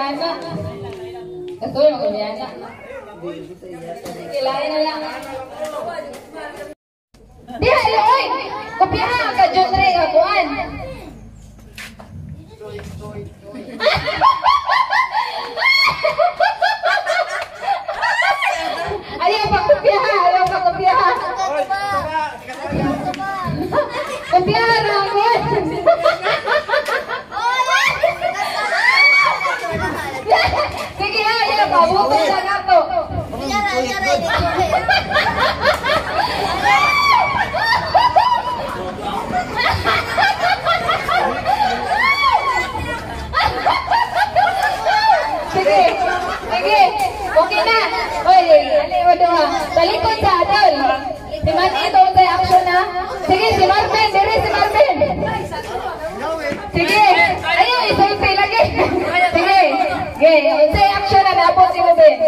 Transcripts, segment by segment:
biyana. Kasuyo ko biyana. Kilain na lang. Di hayo oy. Kopyahan ka genre ka kuan. Ayaw pa kopyahan, ayaw pa kopyahan. Kopyahan na ako. Sige, ayaw pa. Bukod na nato. Sige, sige. Okay na. Oy, talikod sa adol. Si Manny, ito unsay action na. Sige, si Marvin. Dire si Marvin. Sige. Ayaw, isulti lagi. Sige. Sige, unsay action na. Napos si Ruben.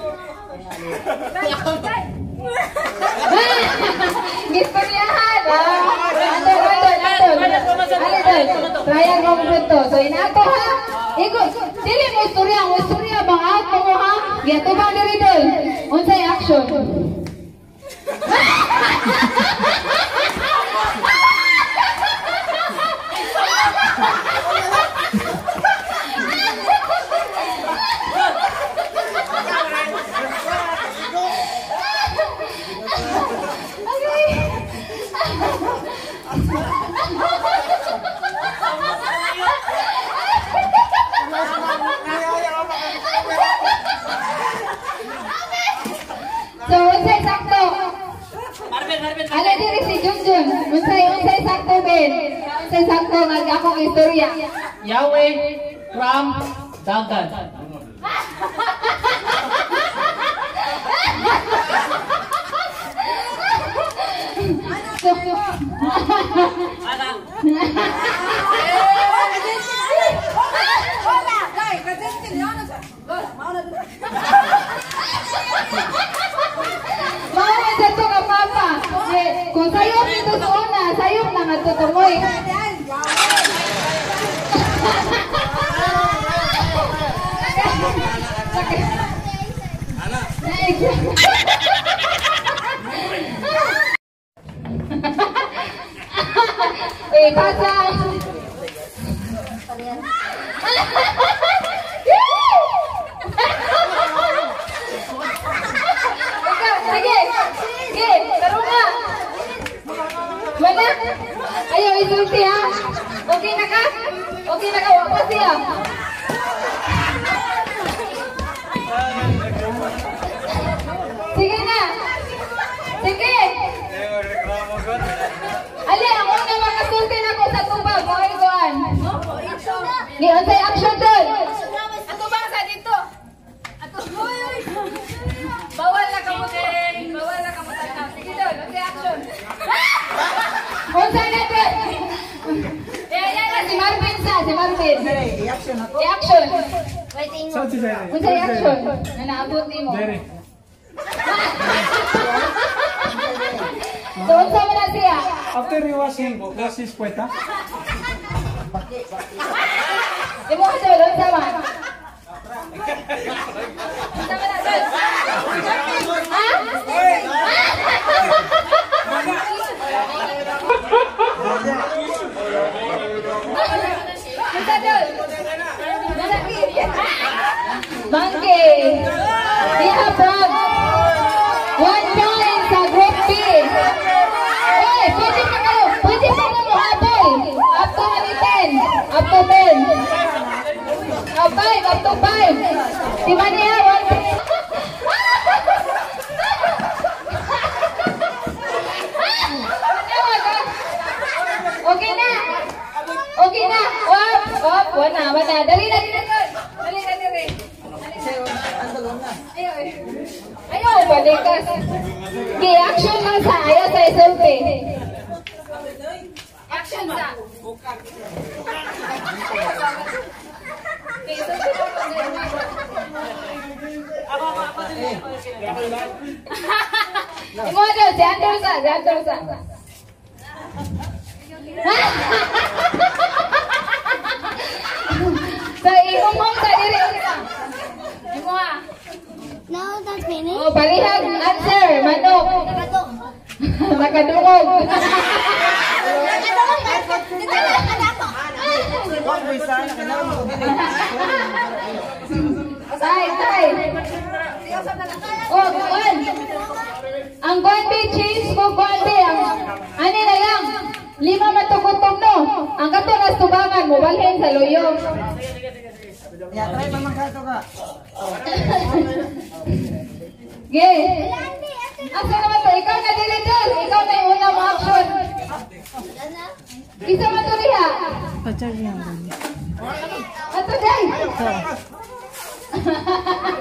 Gistoryahan. Adol. Trial mo bruto. So, inato ha. Ikot. Dili mo istorya bang out mo ha? Yato bang diri dol? Unsay action? So, unsay sakto? Marvin. Ala diri si Junjun. Unsay sakto ben? Unsay sakto nga akong istorya? Yahweh from Duncan. Mao sa to ka papa. Kung sayop ito sa una, sayop na nga tutungoy. Pasa. Sige, tarunga. Wala. Ayaw isulti ha. Okay na ka? Okay na ka? Wapa siya. Sige na. Sige. Ali, ang una makasulti na ko sa tubag. Okay, kuhan. Ni, unsay action doon? Ato bang sa dito? Ato, bawal na kamo din. Bawal na kamo tanaw. Sige doon, okay action. Unsay na doon? Yan na Si Marvin sa, si Marvin. I-action ako. I-action. Waiting mo. Saan si Jerry? Unsay action? Na naabot mo. Jerry. So, unsa man na siya? After rewashing, wash his puweta. Di mo kasi ulo, unsa man? Unsa man na doon? Ha? Unsa doon? Monkey. Diha from 1 point sa group B. Oy, pwede pa kayo. Pwede pa mo habol. Up to 10. Up to 10. Up to 5. Di ba niya? Okay na. Okay na. Op. Wala. Dali na. Dali na. Ayaw, balikas. Okay, action lang sa ayaw sa isulti. Action sa. Okay, so Imo daw, si Andersa. So, ihumong sa diri. Oh, palihag answer, manok. Nakadungog. Tay. Oh, kuan. Ang kuan be cheese ko kuan be ang ani na lang. 5 matukutog no. Ang kato nas tubangan mo balhin sa luyog. Ya, try pa man kato ka. Ge. Asa naman to? Ikaw na dili dol. Ikaw na yung unang action. Isa man to diha. Pa-charge yan. Ato day.